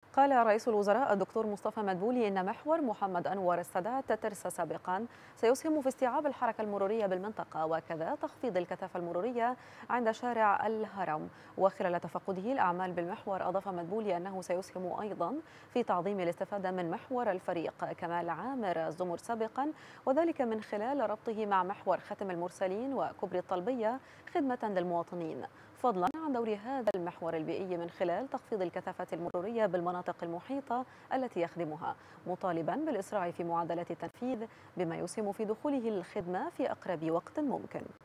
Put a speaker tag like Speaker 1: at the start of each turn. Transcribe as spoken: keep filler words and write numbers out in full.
Speaker 1: قال رئيس الوزراء الدكتور مصطفى مدبولي إن محور محمد أنور السادات ترسى سابقا سيسهم في استيعاب الحركة المرورية بالمنطقة، وكذا تخفيض الكثافة المرورية عند شارع الهرم. وخلال تفقده الأعمال بالمحور أضاف مدبولي أنه سيسهم أيضا في تعظيم الاستفادة من محور الفريق كمال عامر الزمر سابقا، وذلك من خلال ربطه مع محور ختم المرسلين وكبري الطلبية خدمة للمواطنين، فضلا عن دور هذا المحور البيئي من خلال تخفيض الكثافة المرورية بالمناطق المحيطة التي يخدمها، مطالبا بالإسراع في معدلات التنفيذ بما يسهم في دخوله للخدمة في أقرب وقت ممكن.